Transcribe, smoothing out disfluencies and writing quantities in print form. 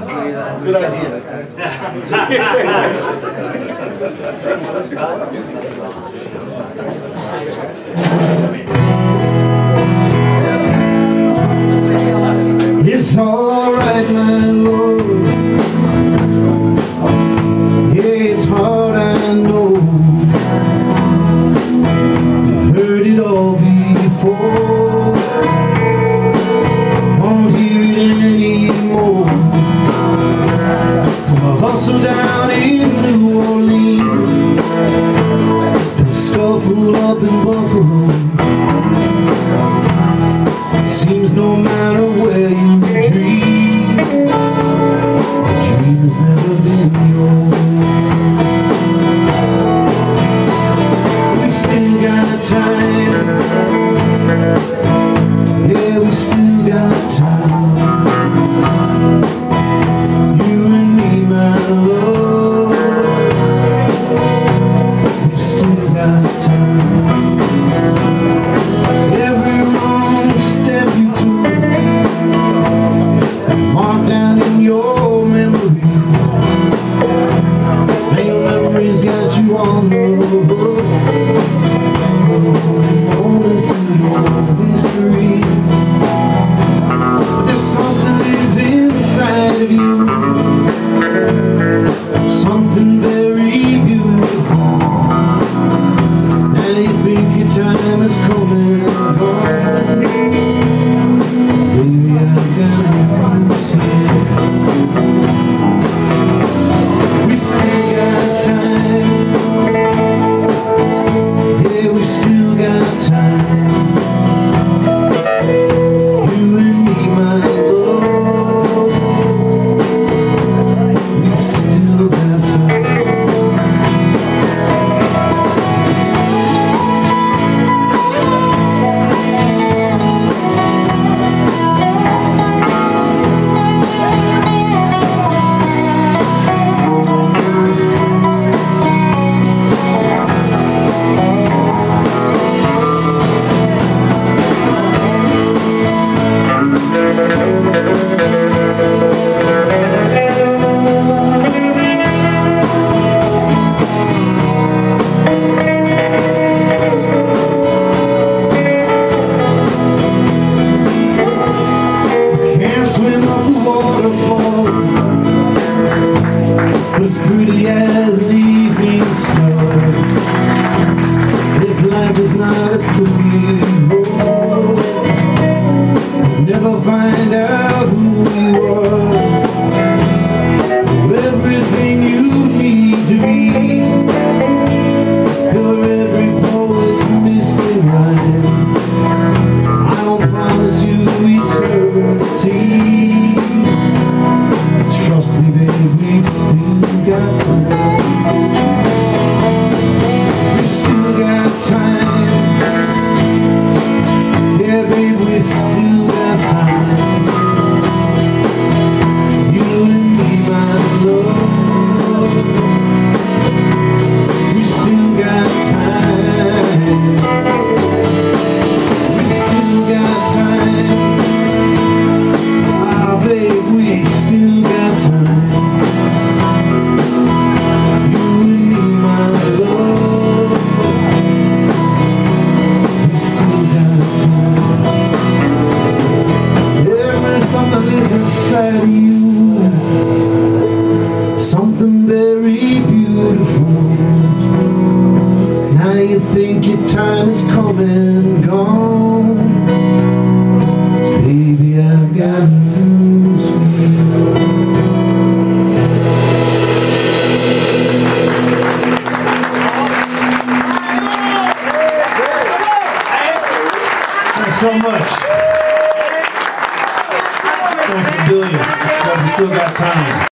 Good idea. It's all right, my Lord. Yeah, it's hard, I know. I've heard it all before. Won't hear it anymore. From a hustle down in New Orleans to a scuffle up in Buffalo. It seems no matter where you dream, the dream has never been yours. We still got time. Yeah, we still got time. You and me, my love. We've still got time. Every wrong step you took, marked down in your memory. And your memory's got you on the hook. Moments in your history. But there's something lives inside of you, something very beautiful. Now you think your time is coming home. Baby, I've got news here. We still got time. Yeah, we still got time. You and me, my love. We've still got time. Swim up the waterfall, but it's pretty as an evening star. If life is not a career, you'll never find out who you are, or everything you need to be. You're every poet's missing line. I don't promise you eternity. Trust me, baby, we've still got time. We still got time. Yeah, baby, we still got time. You and me, my love. We still got time. We still got time. Ah, babe, we still got time. You and me, my love. We still got time. There's something lives inside of you, something very beautiful. Now you think your time is come and gone. Baby, I've got news for you. Thanks so much. Thanks for doing it. We still got time.